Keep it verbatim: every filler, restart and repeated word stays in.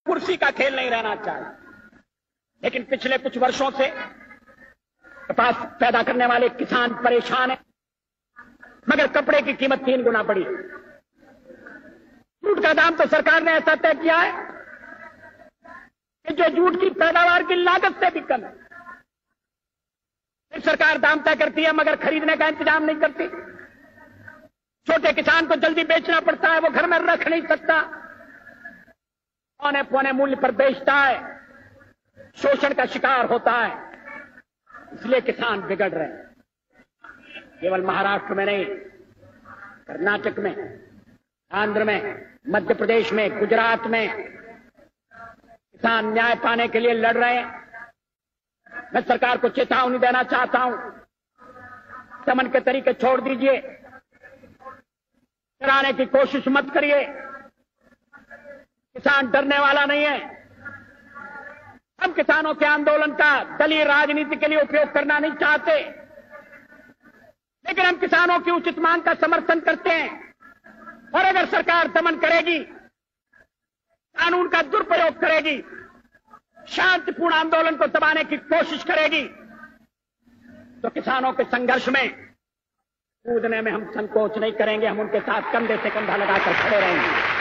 कुर्सी का खेल नहीं रहना चाहिए। लेकिन पिछले कुछ वर्षों से कपास पैदा करने वाले किसान परेशान हैं, मगर कपड़े की कीमत तीन गुना बढ़ी। जूट का दाम तो सरकार ने ऐसा तय किया है कि जो जूट की पैदावार की लागत से भी कम है। सरकार दाम तय करती है मगर खरीदने का इंतजाम नहीं करती। छोटे किसान को जल्दी बेचना पड़ता है, वो घर में रख नहीं सकता, पौने पौने मूल्य पर बेचता है, शोषण का शिकार होता है। इसलिए किसान बिगड़ रहे हैं। केवल महाराष्ट्र में नहीं, कर्नाटक में, आंध्र में, मध्य प्रदेश में, गुजरात में किसान न्याय पाने के लिए लड़ रहे हैं। मैं सरकार को चेतावनी देना चाहता हूं, दमन के तरीके छोड़ दीजिए, डराने की कोशिश मत करिए। किसान डरने वाला नहीं है। हम किसानों के आंदोलन का दलीय राजनीति के लिए उपयोग करना नहीं चाहते, लेकिन हम किसानों की उचित मांग का समर्थन करते हैं। और अगर सरकार दमन करेगी, कानून का दुरुपयोग करेगी, शांतिपूर्ण आंदोलन को दबाने की कोशिश करेगी, तो किसानों के संघर्ष में कूदने में हम संकोच नहीं करेंगे। हम उनके साथ कंधे से कंधा लगाकर खड़े रहेंगे।